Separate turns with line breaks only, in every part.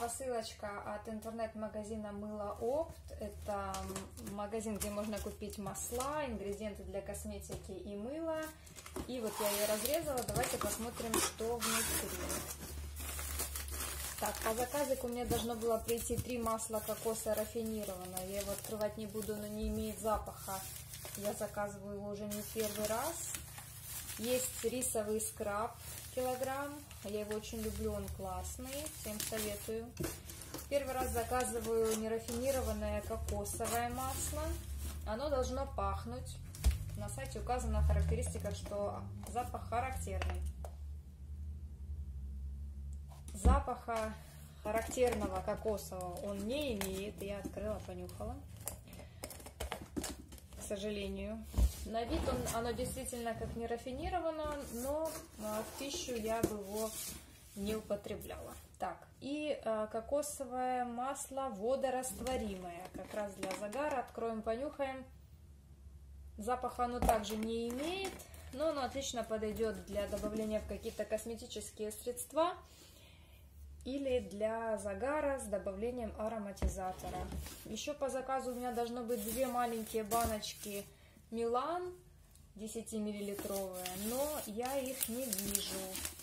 посылочка от интернет-магазина Мыло Опт. Это магазин, где можно купить масла, ингредиенты для косметики и мыла. И вот я ее разрезала. Давайте посмотрим, что внутри. Так, по заказику мне должно было прийти 3 масла кокоса рафинированного. Я его открывать не буду, но не имеет запаха. Я заказываю его уже не первый раз. Есть рисовый скраб килограмм. Я его очень люблю, он классный. Всем советую. Первый раз заказываю нерафинированное кокосовое масло. Оно должно пахнуть. На сайте указано в характеристиках, что запах характерный. Запаха характерного кокосового он не имеет. Я открыла, понюхала. К сожалению. На вид оно действительно как не рафинировано, но в пищу я бы его не употребляла. Так, и кокосовое масло водорастворимое. Как раз для загара. Откроем, понюхаем. Запаха оно также не имеет, но оно отлично подойдет для добавления в какие-то косметические средства или для загара с добавлением ароматизатора. Еще по заказу у меня должно быть 2 маленькие баночки Милан 10-миллилитровые, но я их не вижу.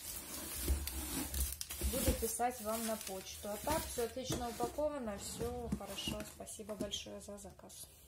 Буду писать вам на почту. А так все отлично упаковано, все хорошо. Спасибо большое за заказ.